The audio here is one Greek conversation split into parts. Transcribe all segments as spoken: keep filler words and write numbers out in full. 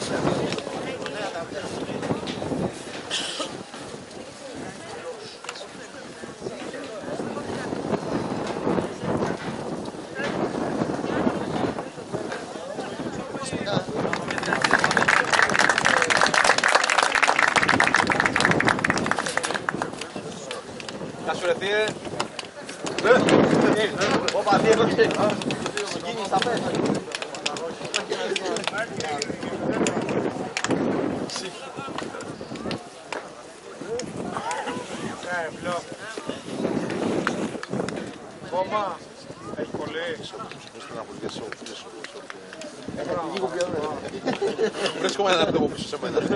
Βρίσκομαι έναν από πίσω σε μένα.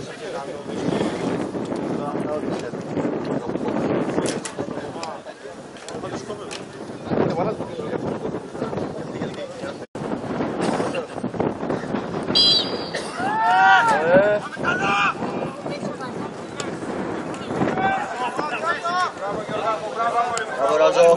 Bravo Razo.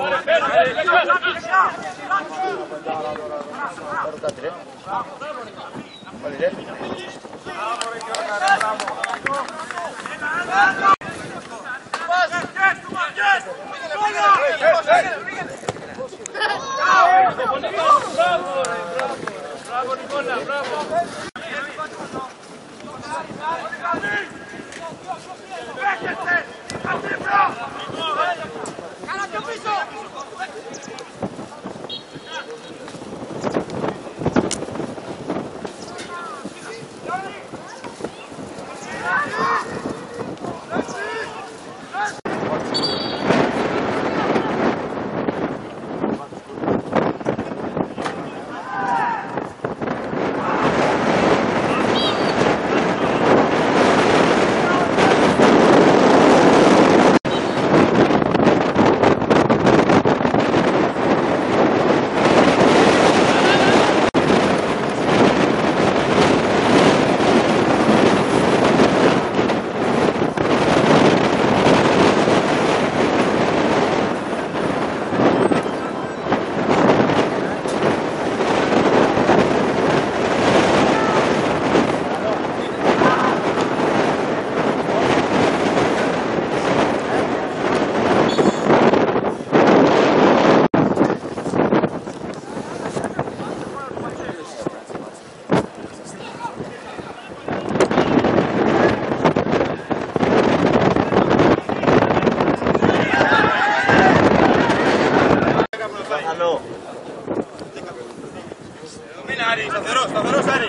Σταθερός, σταθερός Άρη.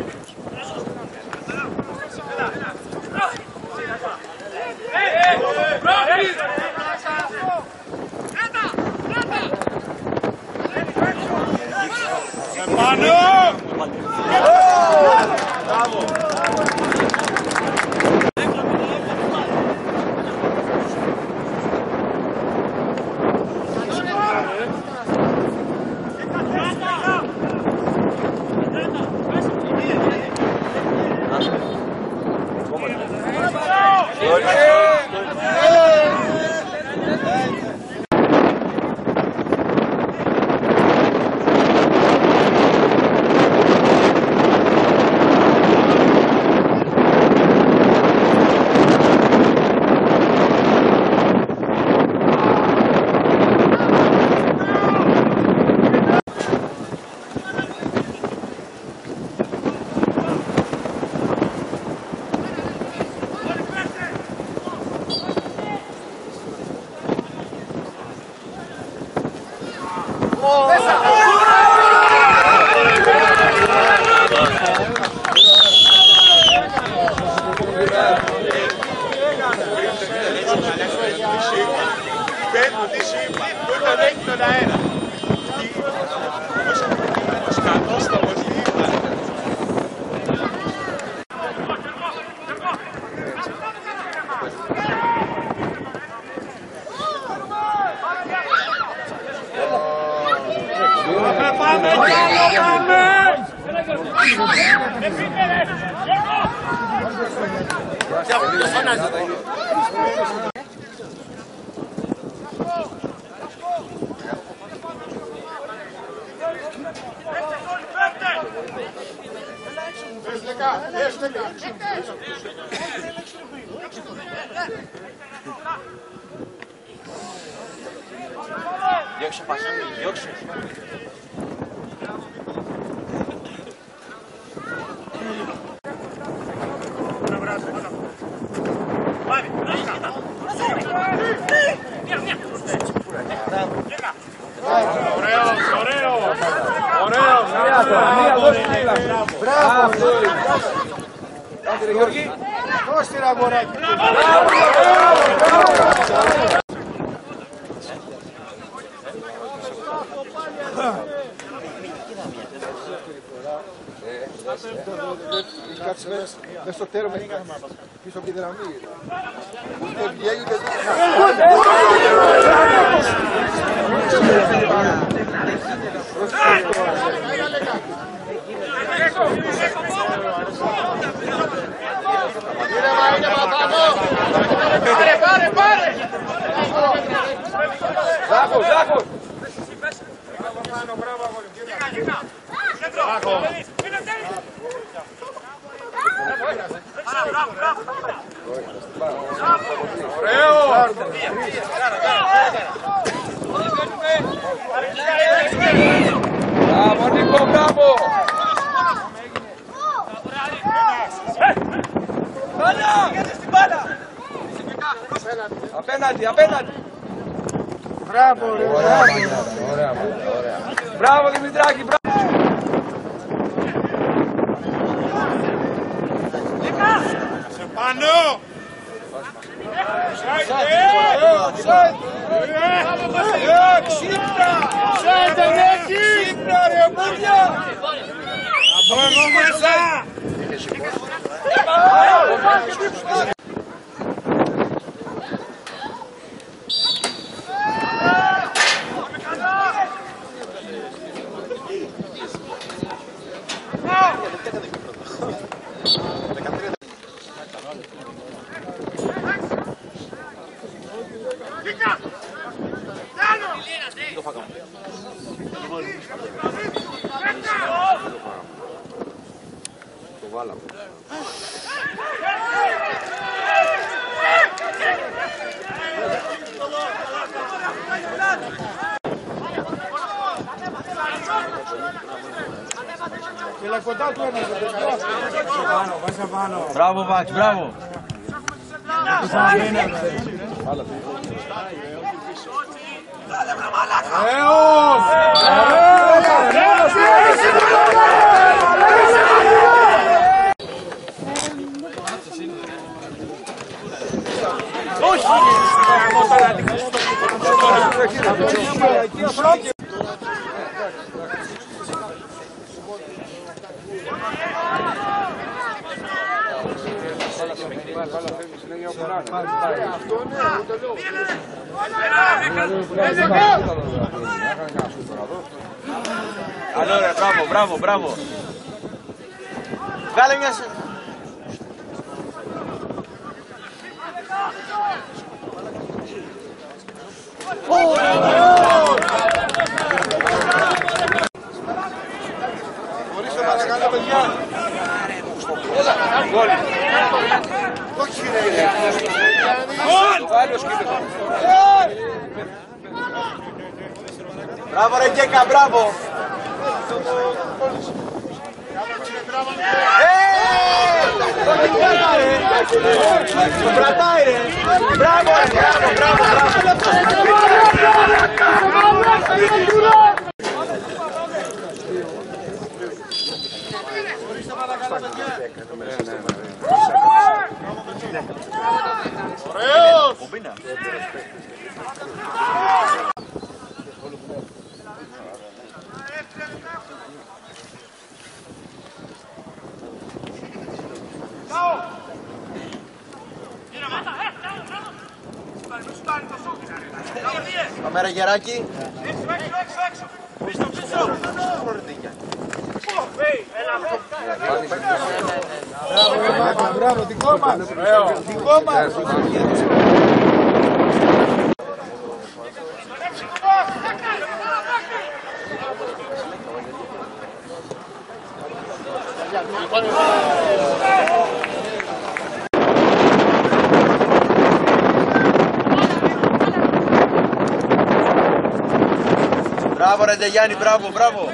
Επάνω! Μπράβο! Πες Διώξε Πασχάλη, διώξε. Ωραίος, ωραίος. Ωραίος. Μπράβο. Άντε Γιώργη. Δώστε ένα αγοράκι. Κάτσε μέσα στο τέρμα πίσω από τη δραμή. Ούτε βγαίνει ούτε Πάρε, πάρε, πάρε. Ζάχος, Ζάχος. Μπράβο, Νίκο, μπράβο! Απέναντι, απέναντι! Μπράβο, ωραία, ωραία, ωραία. Μπράβο, Δημητράκη, μπράβο! Σε πάνω! Ξύπνα! Ξύπνα ρε μπουριά! Από εδώ μέσα! Το βάλαμε. Έλα κοντά του ένας. Πάνω, βάζα πάνω. Μπράβο Βάξ, μπράβο. Ωραίος! Allora, bravo, bravo, bravo. Βγάλε μια σε... Χωρίστε παρακαλώ παιδιά. Έλα, γκολ. Όχι ρε. Μπράβο ρε Γκέκα, μπράβο. Το κρατάει ρε. Μπράβο ρε, μπράβο, μπράβο, μπράβο. Ωραίος! Μπομπίνα. Καμέρα γεράκι. Μπράβο, μπράβο, δικό μας. Δικό μας. Μπράβο ρε Γιάννη, μπράβο, μπράβο.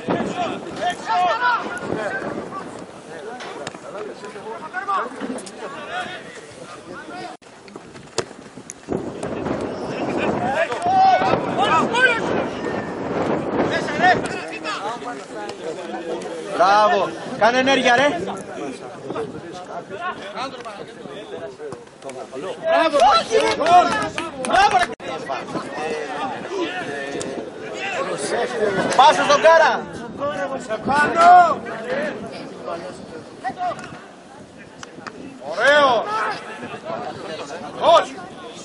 Μπράβο, κάνε ενέργεια ρε. Μπράβο, μπράβο ρε. Πάσο στον Κάρα. Σε πάνω. Ωραίο. Όχι.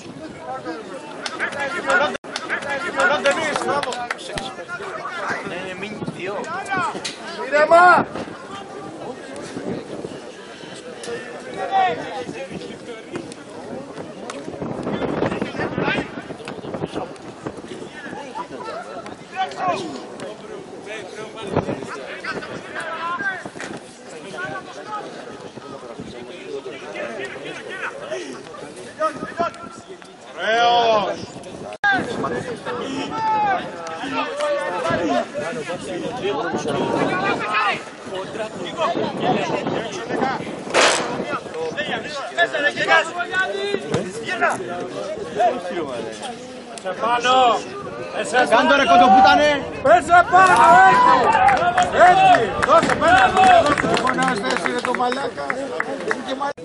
Ήρεμα. Ωραίο. Σε πάνω. Κάντο ρε κοντοπούτανε. Πέσε πάνω, έτσι. Έτσι. Δώσε πέρα. Εγώ να στέσει είναι το μαλάκα. Είναι και μαλάκα.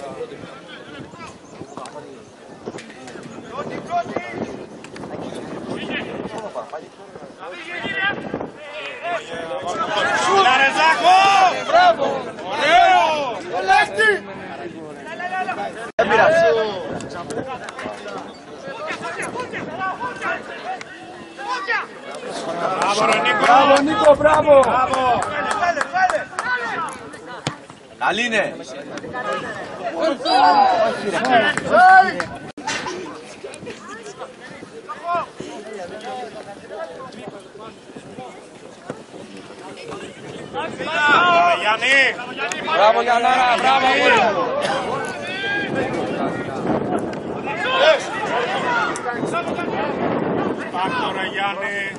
Λαρεζάκο. Μπράβο. Ωραίο. Ολέστη. Δεν πειράζει. Μπράβο ρε Νίκο. Μπράβο Νίκο, μπράβο. Μπράβο. Καλή είναι. Γιάννη. Μπράβο Γιάνναρα, μπράβο. Πάμε τώρα Γιάννη.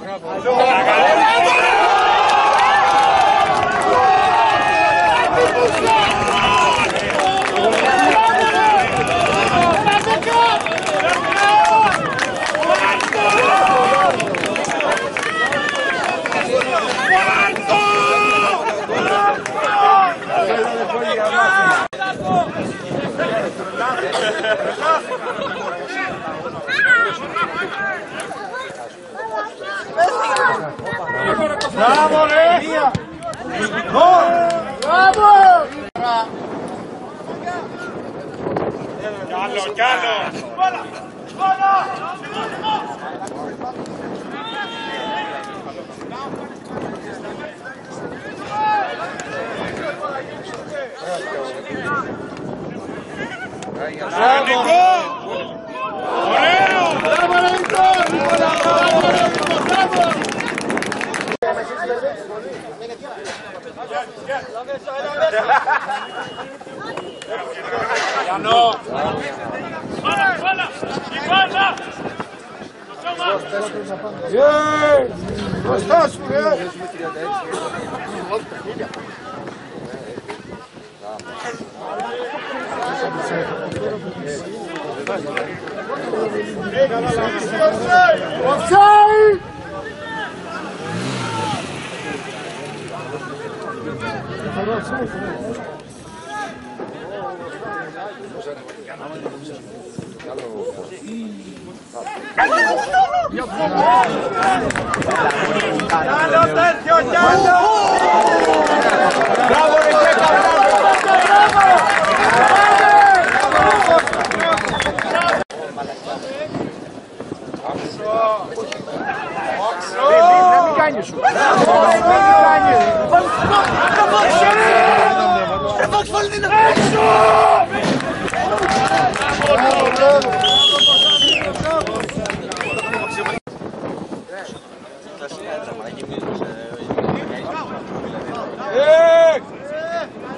Μπράβο ρε! Μπράβο! Κι άλλο, κι άλλο! Νικό! Ωραίο! Μπράβο ρε Νικό! Μπράβο! Γιάννο! Βάλα, βάλα! Η βάλα! Μπροστά σου ρε. Offside! Giallo Sergio, giallo! Bravo Reggietta, Δεν μην κάνεις σου.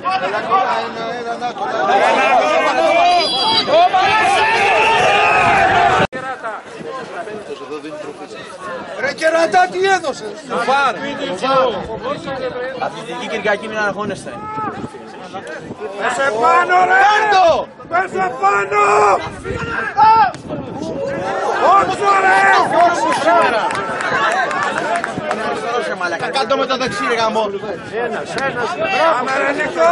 Ρε κερατά, τι έδωσες? Το φάρ. Αθλητική Κυριακή, μην αγχώνεστε. Πέσε πάνω ρε! Πάρτο! Πέσε πάνω! Όξο ρε! Σήμερα. Κάτω με το δεξί ρε γαμό. Πάμε ρε Νικό!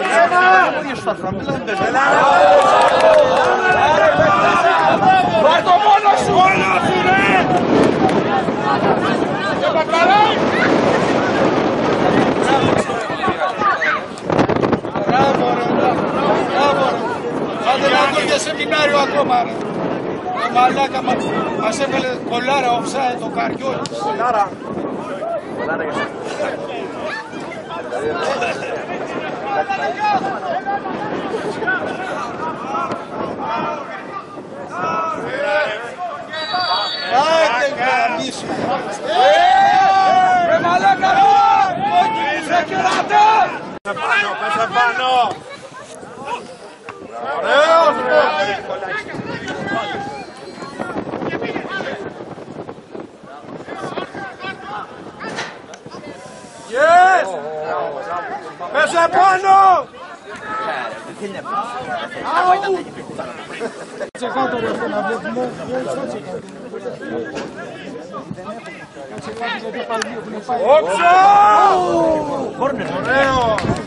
Πάρ' το μόνος σου! Μόνος σου ρε! Και μπακαλάει! Μπράβο ρε, μπράβο ρε. Άντε να δω για σεμινάριο ακόμα ρε. Το μαλάκα μας έβαλε κολάρα offside το καριόλι. Κολάρα. Κολάρα για σένα. Άντε γαμίσου. Ρε μαλάκα! Ρε κεράτα! Πέσε πάνω, πέσε πάνω! Ωραίος ρε. Yes! Πέσε πάνω! Κάτσε κάτω ρε αυτό να βλέπουμε. Κάτσε κάτω γιατί πάλι έχουν πάει. Όξο! Κόρνερ. Ωραίο!